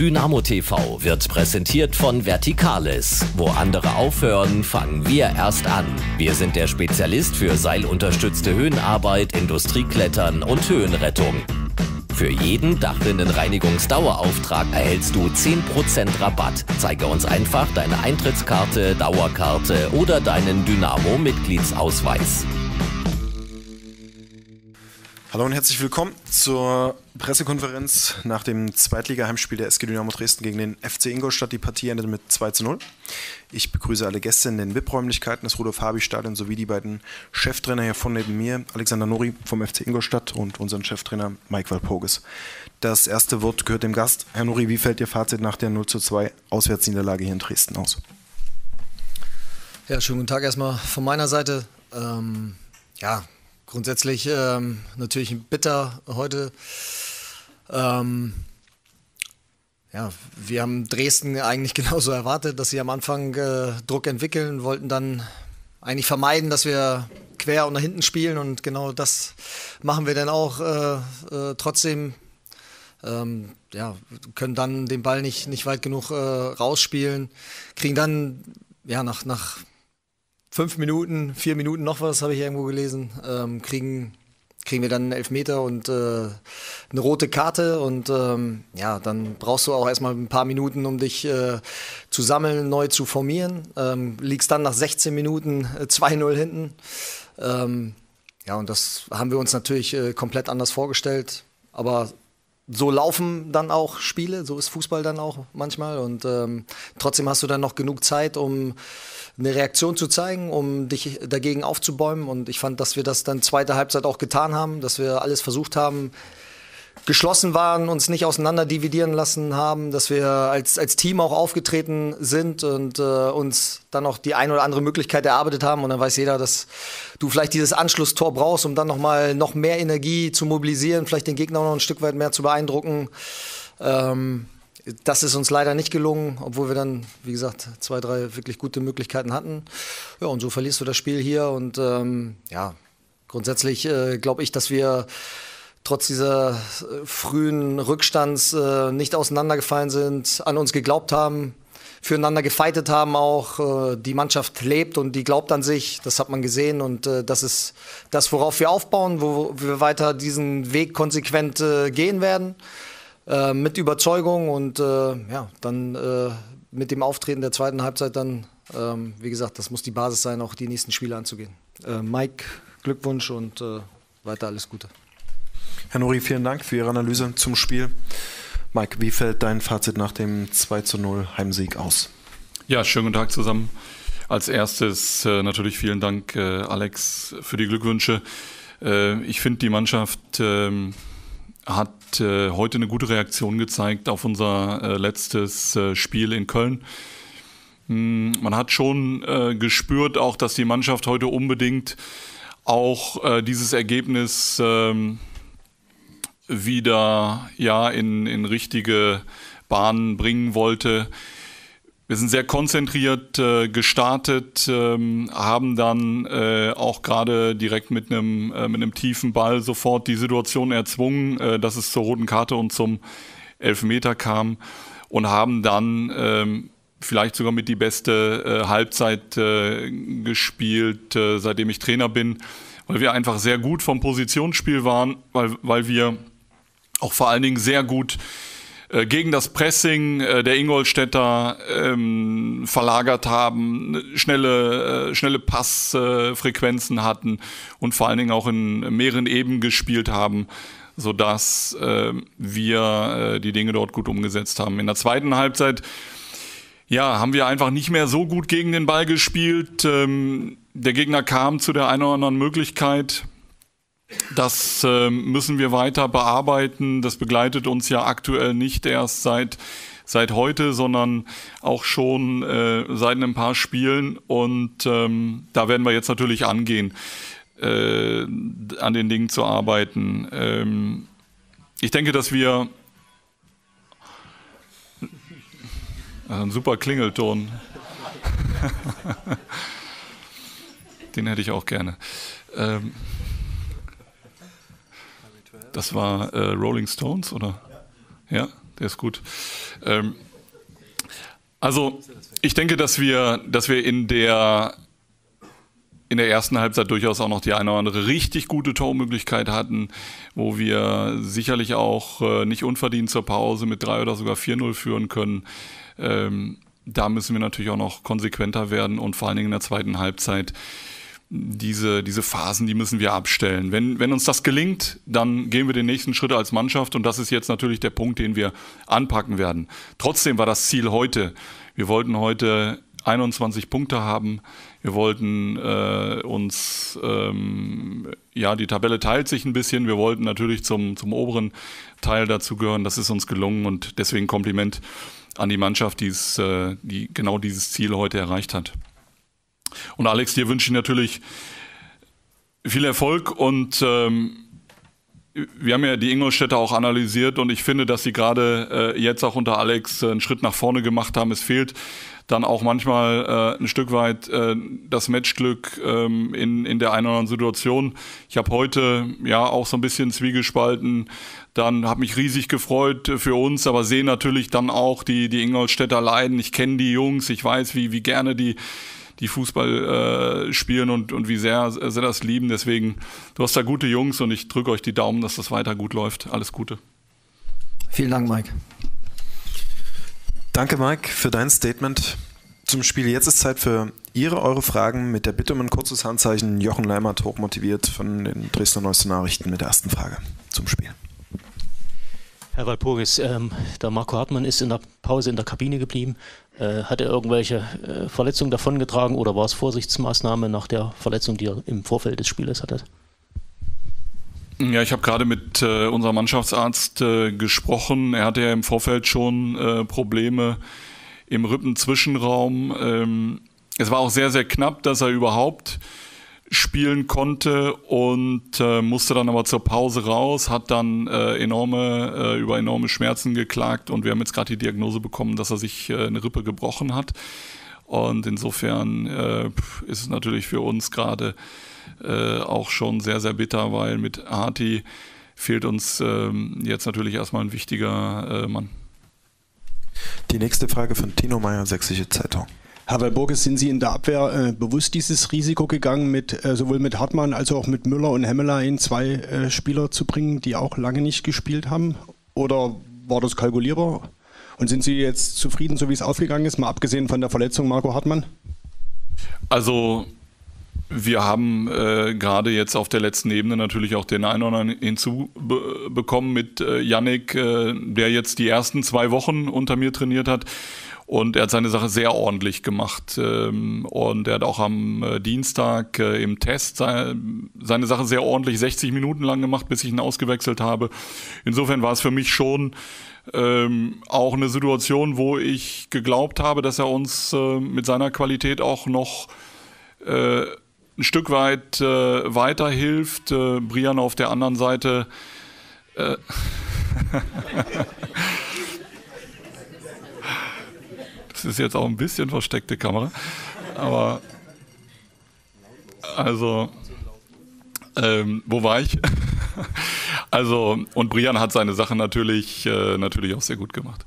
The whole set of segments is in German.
Dynamo TV wird präsentiert von Verticales. Wo andere aufhören, fangen wir erst an. Wir sind der Spezialist für seilunterstützte Höhenarbeit, Industrieklettern und Höhenrettung. Für jeden Dachrinnenreinigungsdauerauftrag erhältst du 10% Rabatt. Zeige uns einfach deine Eintrittskarte, Dauerkarte oder deinen Dynamo-Mitgliedsausweis. Hallo und herzlich willkommen zur Pressekonferenz nach dem Zweitliga-Heimspiel der SG Dynamo Dresden gegen den FC Ingolstadt. Die Partie endete mit 2:0. Ich begrüße alle Gäste in den VIP-Räumlichkeiten des Rudolf-Habich-Stadions sowie die beiden Cheftrainer hier von neben mir, Alexander Nori vom FC Ingolstadt und unseren Cheftrainer Mike Walpurgis. Das erste Wort gehört dem Gast. Herr Nori, wie fällt Ihr Fazit nach der 0:2 Auswärtsniederlage hier in Dresden aus? Ja, schönen guten Tag erstmal von meiner Seite. Grundsätzlich natürlich bitter heute. Wir haben Dresden eigentlich genauso erwartet, dass sie am Anfang Druck entwickeln, wollten dann eigentlich vermeiden, dass wir quer und nach hinten spielen, und genau das machen wir dann auch trotzdem. Können dann den Ball nicht weit genug rausspielen, kriegen dann nach 4 Minuten noch was, habe ich irgendwo gelesen, kriegen wir dann einen Elfmeter und eine rote Karte, und dann brauchst du auch erstmal ein paar Minuten, um dich zu sammeln, neu zu formieren. Liegst dann nach 16 Minuten 2:0 hinten. Und das haben wir uns natürlich komplett anders vorgestellt, aber so laufen dann auch Spiele, so ist Fußball dann auch manchmal, und trotzdem hast du dann noch genug Zeit, um eine Reaktion zu zeigen, um dich dagegen aufzubäumen, und ich fand, dass wir das dann zweite Halbzeit auch getan haben, dass wir alles versucht haben, geschlossen waren, uns nicht auseinander dividieren lassen haben, dass wir als Team auch aufgetreten sind und uns dann auch die eine oder andere Möglichkeit erarbeitet haben, und dann weiß jeder, dass du vielleicht dieses Anschlusstor brauchst, um dann noch mehr Energie zu mobilisieren, vielleicht den Gegner noch ein Stück weit mehr zu beeindrucken. Das ist uns leider nicht gelungen, obwohl wir dann, wie gesagt, 2, 3 wirklich gute Möglichkeiten hatten. Ja, und so verlierst du das Spiel hier, und grundsätzlich glaube ich, dass wir trotz dieser frühen Rückstands nicht auseinandergefallen sind, an uns geglaubt haben, füreinander gefeitet haben auch. Die Mannschaft lebt und die glaubt an sich, das hat man gesehen, und das ist das, worauf wir aufbauen, wo wir weiter diesen Weg konsequent gehen werden. Mit Überzeugung, und dann mit dem Auftreten der zweiten Halbzeit dann, wie gesagt, das muss die Basis sein, auch die nächsten Spiele anzugehen. Mike, Glückwunsch und weiter alles Gute. Herr Nori, vielen Dank für Ihre Analyse zum Spiel. Mike, wie fällt dein Fazit nach dem 2:0 Heimsieg aus? Ja, schönen guten Tag zusammen. Als erstes natürlich vielen Dank, Alex, für die Glückwünsche. Ich finde, die Mannschaft hat heute eine gute Reaktion gezeigt auf unser letztes Spiel in Köln. Man hat schon gespürt, auch dass die Mannschaft heute unbedingt auch dieses Ergebnis wieder in richtige Bahnen bringen wollte. Wir sind sehr konzentriert gestartet, haben dann auch gerade direkt mit einem tiefen Ball sofort die Situation erzwungen, dass es zur roten Karte und zum Elfmeter kam, und haben dann vielleicht sogar mit die beste Halbzeit gespielt, seitdem ich Trainer bin, weil wir einfach sehr gut vom Positionsspiel waren, weil wir auch vor allen Dingen sehr gut gegen das Pressing der Ingolstädter verlagert haben, schnelle Passfrequenzen hatten und vor allen Dingen auch in mehreren Ebenen gespielt haben, sodass wir die Dinge dort gut umgesetzt haben. In der zweiten Halbzeit haben wir einfach nicht mehr so gut gegen den Ball gespielt. Der Gegner kam zu der einen oder anderen Möglichkeit. Das müssen wir weiter bearbeiten. Das begleitet uns ja aktuell nicht erst seit heute, sondern auch schon seit ein paar Spielen. Und da werden wir jetzt natürlich angehen, an den Dingen zu arbeiten. Ich denke, dass wir ein super Klingelton. Den hätte ich auch gerne. Das war Rolling Stones, oder? Ja, der ist gut. Also ich denke, dass wir in der ersten Halbzeit durchaus auch noch die eine oder andere richtig gute Tormöglichkeit hatten, wo wir sicherlich auch nicht unverdient zur Pause mit 3 oder sogar 4-0 führen können. Da müssen wir natürlich auch noch konsequenter werden und vor allen Dingen in der zweiten Halbzeit diese Phasen, die müssen wir abstellen. Wenn uns das gelingt, dann gehen wir den nächsten Schritt als Mannschaft und das ist jetzt natürlich der Punkt, den wir anpacken werden. Trotzdem war das Ziel heute. Wir wollten heute 21 Punkte haben. Wir wollten die Tabelle teilt sich ein bisschen. Wir wollten natürlich zum oberen Teil dazugehören. Das ist uns gelungen und deswegen Kompliment an die Mannschaft, die genau dieses Ziel heute erreicht hat. Und Alex, dir wünsche ich natürlich viel Erfolg und wir haben ja die Ingolstädter auch analysiert und ich finde, dass sie gerade jetzt auch unter Alex einen Schritt nach vorne gemacht haben. Es fehlt dann auch manchmal ein Stück weit das Matchglück in der einen oder anderen Situation. Ich habe heute ja auch so ein bisschen zwiegespalten, dann habe mich riesig gefreut für uns, aber sehe natürlich dann auch die Ingolstädter leiden. Ich kenne die Jungs, ich weiß, wie gerne die Fußball spielen und wie sehr sie das lieben. Deswegen, du hast da gute Jungs und ich drücke euch die Daumen, dass das weiter gut läuft. Alles Gute. Vielen Dank, Mike. Danke, Mike, für dein Statement zum Spiel. Jetzt ist Zeit für eure Fragen mit der Bitte um ein kurzes Handzeichen. Jochen Leimert, hochmotiviert von den Dresdner Neuesten Nachrichten mit der ersten Frage zum Spiel. Herr Walpurgis, der Marco Hartmann ist in der Pause in der Kabine geblieben. Hat er irgendwelche Verletzungen davongetragen oder war es Vorsichtsmaßnahme nach der Verletzung, die er im Vorfeld des Spieles hatte? Ja, ich habe gerade mit unserem Mannschaftsarzt gesprochen. Er hatte ja im Vorfeld schon Probleme im Rippenzwischenraum. Es war auch sehr, sehr knapp, dass er überhaupt spielen konnte und musste dann aber zur Pause raus, hat dann über enorme Schmerzen geklagt und wir haben jetzt gerade die Diagnose bekommen, dass er sich eine Rippe gebrochen hat und insofern ist es natürlich für uns gerade auch schon sehr, sehr bitter, weil mit Harti fehlt uns jetzt natürlich erstmal ein wichtiger Mann. Die nächste Frage von Tino Meyer, Sächsische Zeitung. Herr Walpurgis, sind Sie in der Abwehr bewusst dieses Risiko gegangen, sowohl mit Hartmann als auch mit Müller und Hemmelein 2 Spieler zu bringen, die auch lange nicht gespielt haben? Oder war das kalkulierbar? Und sind Sie jetzt zufrieden, so wie es aufgegangen ist, mal abgesehen von der Verletzung Marco Hartmann? Also wir haben gerade jetzt auf der letzten Ebene natürlich auch den einen oder anderen hinzubekommen mit Yannick, der jetzt die ersten 2 Wochen unter mir trainiert hat. Und er hat seine Sache sehr ordentlich gemacht und er hat auch am Dienstag im Test seine Sache sehr ordentlich 60 Minuten lang gemacht, bis ich ihn ausgewechselt habe. Insofern war es für mich schon auch eine Situation, wo ich geglaubt habe, dass er uns mit seiner Qualität auch noch ein Stück weit weiterhilft. Brian auf der anderen Seite das ist jetzt auch ein bisschen versteckte Kamera, aber also wo war ich? Also und Brian hat seine Sache natürlich auch sehr gut gemacht.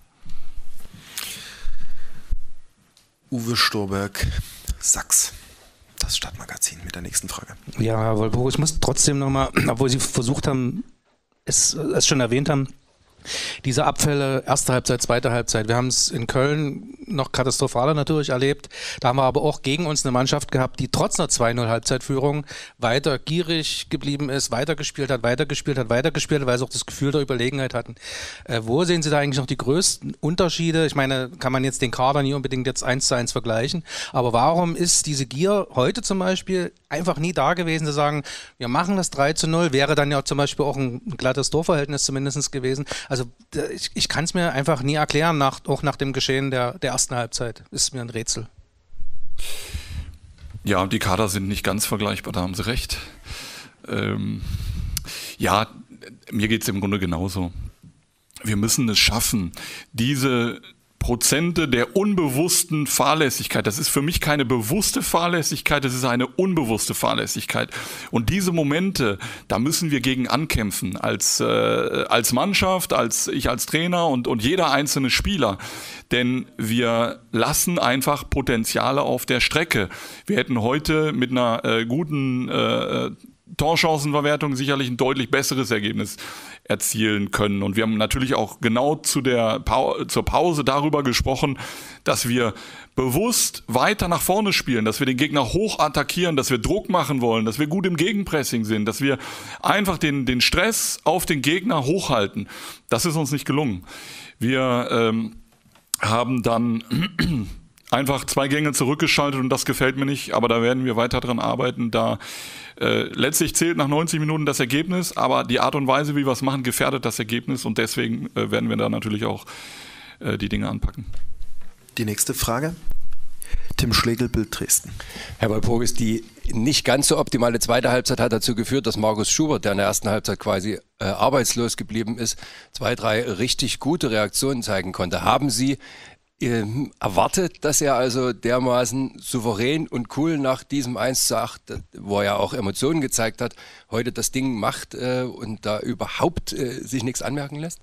Uwe Storberg, Sachs, das Stadtmagazin mit der nächsten Frage. Ja, Herr Walpurgis, ich muss trotzdem nochmal, obwohl Sie versucht haben, es schon erwähnt haben, diese Abfälle, erste Halbzeit, zweite Halbzeit. Wir haben es in Köln noch katastrophaler natürlich erlebt. Da haben wir aber auch gegen uns eine Mannschaft gehabt, die trotz einer 2-0 Halbzeitführung weiter gierig geblieben ist, weitergespielt hat, weil sie auch das Gefühl der Überlegenheit hatten. Wo sehen Sie da eigentlich noch die größten Unterschiede? Ich meine, kann man jetzt den Kader nie unbedingt jetzt 1:1 vergleichen, aber warum ist diese Gier heute zum Beispiel einfach nie da gewesen, zu sagen, wir machen das 3:0, wäre dann ja zum Beispiel auch ein glattes Torverhältnis zumindest gewesen. Also ich kann es mir einfach nie erklären, auch nach dem Geschehen der ersten Halbzeit. Ist mir ein Rätsel. Ja, die Kader sind nicht ganz vergleichbar, da haben Sie recht. Ja, mir geht es im Grunde genauso. Wir müssen es schaffen, diese Prozente der unbewussten Fahrlässigkeit. Das ist für mich keine bewusste Fahrlässigkeit, das ist eine unbewusste Fahrlässigkeit. Und diese Momente, da müssen wir gegen ankämpfen, als Mannschaft, ich als Trainer und jeder einzelne Spieler. Denn wir lassen einfach Potenziale auf der Strecke. Wir hätten heute mit einer guten Torchancenverwertung sicherlich ein deutlich besseres Ergebnis erzielen können. Und wir haben natürlich auch genau zur Pause darüber gesprochen, dass wir bewusst weiter nach vorne spielen, dass wir den Gegner hoch attackieren, dass wir Druck machen wollen, dass wir gut im Gegenpressing sind, dass wir einfach den Stress auf den Gegner hochhalten. Das ist uns nicht gelungen. Wir haben dann einfach 2 Gänge zurückgeschaltet und das gefällt mir nicht, aber da werden wir weiter dran arbeiten. Da letztlich zählt nach 90 Minuten das Ergebnis, aber die Art und Weise, wie wir es machen, gefährdet das Ergebnis und deswegen werden wir da natürlich auch die Dinge anpacken. Die nächste Frage. Tim Schlegel, Bild Dresden. Herr Walpurgis, die nicht ganz so optimale zweite Halbzeit hat dazu geführt, dass Markus Schubert, der in der ersten Halbzeit quasi arbeitslos geblieben ist, 2, 3 richtig gute Reaktionen zeigen konnte. Haben Sie erwartet, dass er also dermaßen souverän und cool nach diesem 1:8, wo er ja auch Emotionen gezeigt hat, heute das Ding macht und da überhaupt sich nichts anmerken lässt?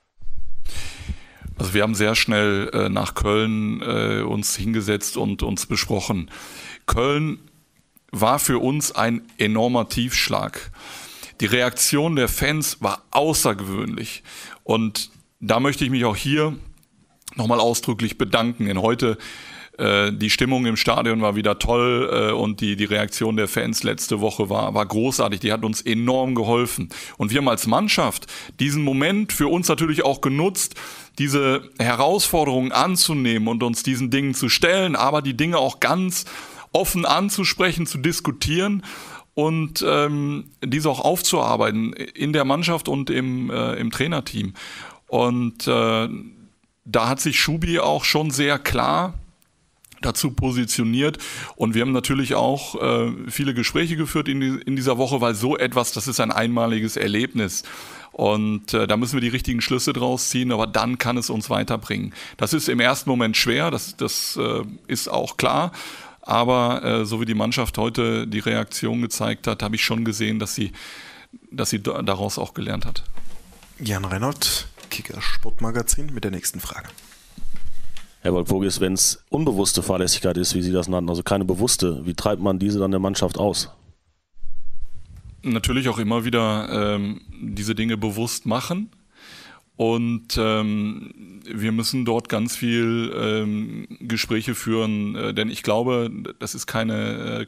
Also wir haben sehr schnell nach Köln uns hingesetzt und uns besprochen. Köln war für uns ein enormer Tiefschlag. Die Reaktion der Fans war außergewöhnlich und da möchte ich mich auch hier nochmal ausdrücklich bedanken. Denn heute die Stimmung im Stadion war wieder toll und die Reaktion der Fans letzte Woche war großartig. Die hat uns enorm geholfen. Und wir haben als Mannschaft diesen Moment für uns natürlich auch genutzt, diese Herausforderungen anzunehmen und uns diesen Dingen zu stellen, aber die Dinge auch ganz offen anzusprechen, zu diskutieren und diese auch aufzuarbeiten in der Mannschaft und im Trainerteam. Und da hat sich Schubi auch schon sehr klar dazu positioniert und wir haben natürlich auch viele Gespräche geführt in dieser Woche, weil so etwas, das ist ein einmaliges Erlebnis und da müssen wir die richtigen Schlüsse draus ziehen, aber dann kann es uns weiterbringen. Das ist im ersten Moment schwer, das ist auch klar, aber so wie die Mannschaft heute die Reaktion gezeigt hat, habe ich schon gesehen, dass sie daraus auch gelernt hat. Jan Reinhold, Kicker Sportmagazin mit der nächsten Frage. Herr Walpurgis, wenn es unbewusste Fahrlässigkeit ist, wie Sie das nannten, also keine bewusste, wie treibt man diese dann der Mannschaft aus? Natürlich auch immer wieder diese Dinge bewusst machen und wir müssen dort ganz viel Gespräche führen, denn ich glaube, das ist keine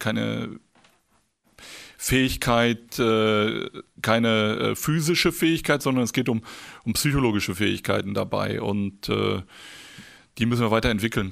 Fähigkeit, keine physische Fähigkeit, sondern es geht um psychologische Fähigkeiten dabei und die müssen wir weiterentwickeln.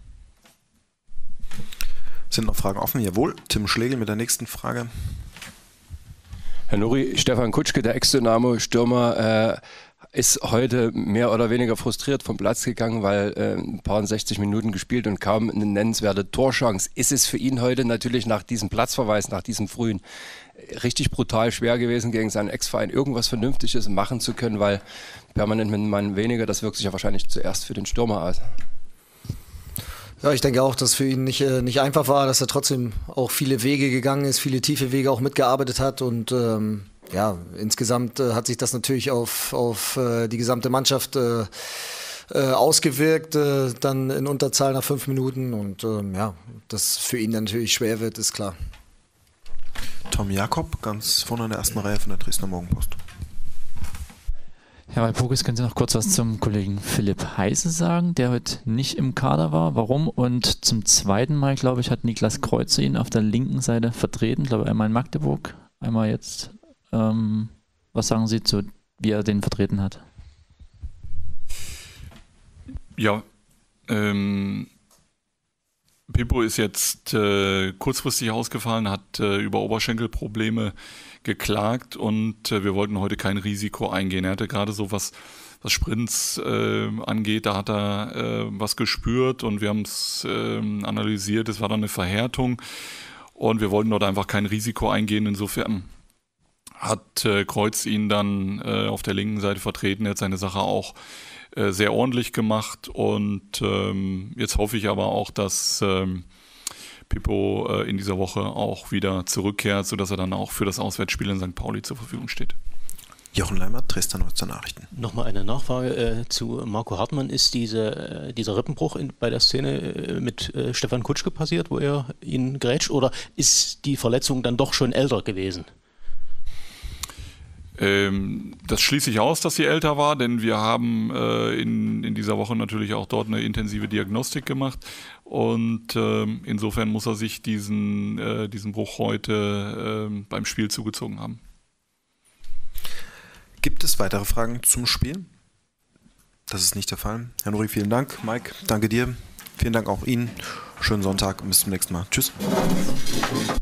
Sind noch Fragen offen? Jawohl. Tim Schlegel mit der nächsten Frage. Herr Nuri, Stefan Kutschke, der Ex-Dynamo-Stürmer, ist heute mehr oder weniger frustriert vom Platz gegangen, weil ein paar 60 Minuten gespielt und kaum eine nennenswerte Torchance. Ist es für ihn heute natürlich nach diesem Platzverweis, nach diesem frühen, richtig brutal schwer gewesen, gegen seinen Ex-Verein irgendwas Vernünftiges machen zu können, weil permanent mit einem Mann weniger, das wirkt sich ja wahrscheinlich zuerst für den Stürmer aus. Ja, ich denke auch, dass für ihn nicht einfach war, dass er trotzdem auch viele Wege gegangen ist, viele tiefe Wege auch mitgearbeitet hat und ja, insgesamt hat sich das natürlich auf die gesamte Mannschaft ausgewirkt, dann in Unterzahl nach 5 Minuten und ja, dass für ihn natürlich schwer wird, ist klar. Tom Jakob, ganz vorne in der ersten Reihe von der Dresdner Morgenpost. Herr Walpurgis, können Sie noch kurz was zum Kollegen Philipp Heise sagen, der heute nicht im Kader war? Warum? Und zum zweiten Mal, glaube ich, hat Niklas Kreuzer ihn auf der linken Seite vertreten. Ich glaube, einmal in Magdeburg, einmal jetzt. Was sagen Sie zu, wie er den vertreten hat? Ja, Pippo ist jetzt kurzfristig ausgefallen, hat über Oberschenkelprobleme geklagt und wir wollten heute kein Risiko eingehen. Er hatte gerade so was Sprints angeht, da hat er was gespürt und wir haben es analysiert. Es war dann eine Verhärtung und wir wollten dort einfach kein Risiko eingehen. Insofern hat Kreuz ihn dann auf der linken Seite vertreten. Er hat seine Sache auch sehr ordentlich gemacht und jetzt hoffe ich aber auch, dass Pippo in dieser Woche auch wieder zurückkehrt, sodass er dann auch für das Auswärtsspiel in St. Pauli zur Verfügung steht. Jochen Leimert, Dresdner Neuester Nachrichten. Nochmal eine Nachfrage zu Marco Hartmann. Ist dieser Rippenbruch bei der Szene mit Stefan Kutschke passiert, wo er ihn grätscht, oder ist die Verletzung dann doch schon älter gewesen? Das schließe ich aus, dass sie älter war, denn wir haben in dieser Woche natürlich auch dort eine intensive Diagnostik gemacht und insofern muss er sich diesen Bruch heute beim Spiel zugezogen haben. Gibt es weitere Fragen zum Spiel? Das ist nicht der Fall. Herr Nuri, vielen Dank. Mike, danke dir. Vielen Dank auch Ihnen. Schönen Sonntag und bis zum nächsten Mal. Tschüss.